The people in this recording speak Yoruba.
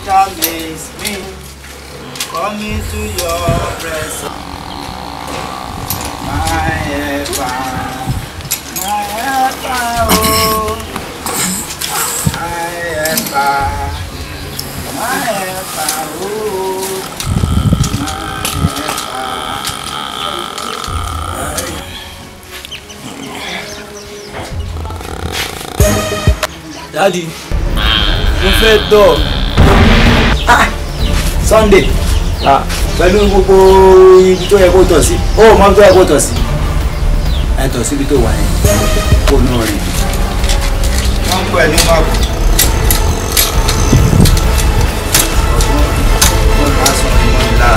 amaze me. Coming to your presence. My helper, oh. My helper, oh. Daddy, mo fẹ́ tọ̀. Sunday. Pẹ̀lú gbogbo ibi tó yẹ kó tọ̀ sí. Ó mọ tó yẹ kó tọ̀ sí. Ẹ tọ̀ síbi tó wà yẹn. Kó nù rìn. Wọ́n ń pẹ̀ ní Maku. Ọgbọ́n máa sọ ní wọn lára.